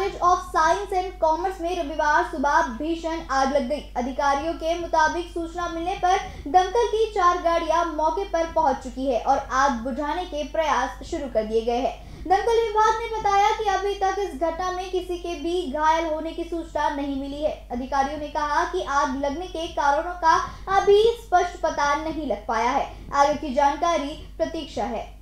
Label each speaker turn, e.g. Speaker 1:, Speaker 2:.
Speaker 1: College of science and commerce में रविवार सुबह भीषण आग लग गई। अधिकारियों के मुताबिक सूचना मिलने पर दमकल की 4 गाड़ियां मौके पर पहुंच चुकी है और आग बुझाने के प्रयास शुरू कर दिए गए हैं। दमकल विभाग ने बताया कि अभी तक इस घटना में किसी के भी घायल होने की सूचना नहीं मिली है। अधिकारियों ने कहा कि आग लगने के कारणों का अभी स्पष्ट पता नहीं लग पाया है। आगे की जानकारी प्रतीक्षा है।